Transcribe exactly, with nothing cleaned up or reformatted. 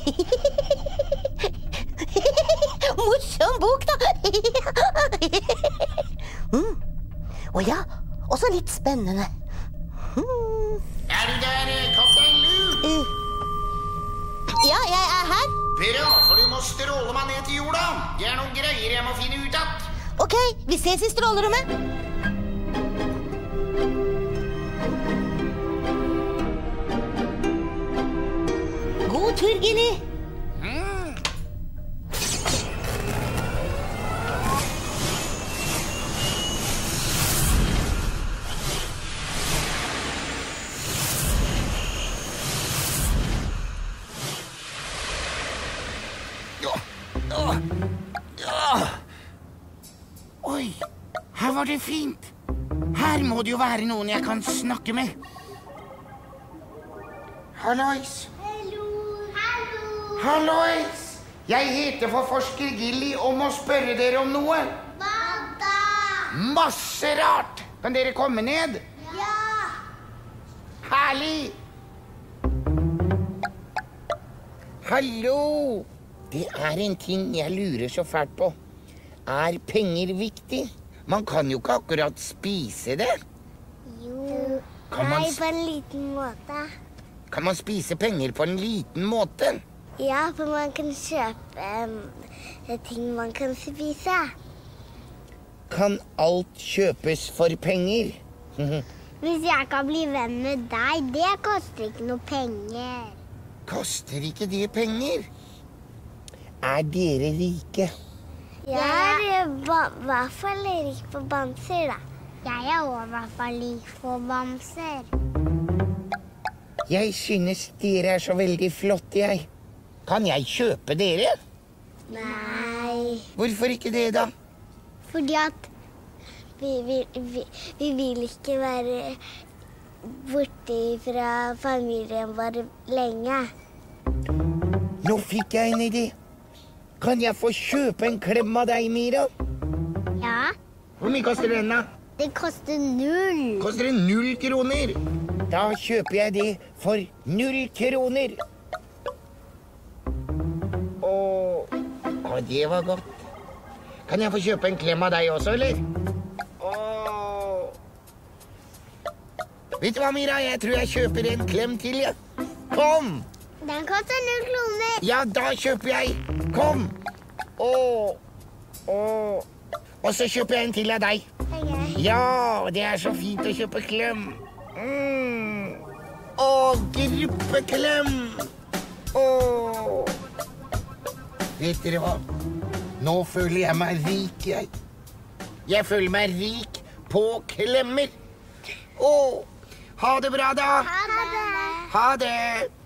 Morsom bok, da. mm. Og ja, også litt spennende. Mm. Er du der, kaptein Lou? Uh. Ja, jeg er her. Bra, for du må stråle meg ned til jorda. Det er noen greier jeg må finne ut av. Ok, vi ses i strålerommet. God tur, Gilly. Mm. Ja. Ja. Ja. Oi, her var det fint. Her må det jo være noen jeg kan snakke med. Hallois. Hallo. Hallo. Hallois. Jeg heter forforsker Gilly og må spørre dere om noe. Hva da? Masse rart. Kan dere komme ned? Ja. Herlig. Hallo. Det er en ting jeg lurer så fælt på. Er penger viktig? Man kan jo ikke akkurat spise det. Jo, Kan man nei, s- på en liten måte. Kan man spise penger på en liten måte? Ja, for man kan kjøpe um, ting man kan spise. Kan alt kjøpes for penger? Hvis jeg kan bli venn med deg, det koster ikke noe penger. Koster ikke det penger? Er dere rike? Jeg er i ba- hvert fall rik på bamser, da. Jeg er også i hvert fall rik på bamser. Jeg synes dere er så veldig flotte, jeg. Kan jeg kjøpe dere? Nei, Hvorfor ikke det, da? fordi at vi, vi, vi, vi vil ikke være borte fra familien vår lenge. Nå fikk jeg en idé. Kan jeg få kjøpe en klem av deg, Mira? Ja, Hvor mye koster den, da? det koster null. Koster det null kroner? Da kjøper jeg det for null kroner. Åh, åh, det var godt. Kan jeg få kjøpe en klem av deg også, eller? Åh. Vet du hva, Mira? Jeg tror jeg kjøper en klem til, ja. Kom! Den koster null kroner. Ja, da kjøper jeg. Kom! Åh, åh. Og så kjøper jeg en til av deg. Ok. Ja, det er så fint å kjøpe klem. Mm. Åh, gruppeklem. Åh. Vet dere hva? Nå føler jeg meg rik, jeg. Jeg føler meg rik på klemmer. Åh, ha det bra da. Ha det. Ha det.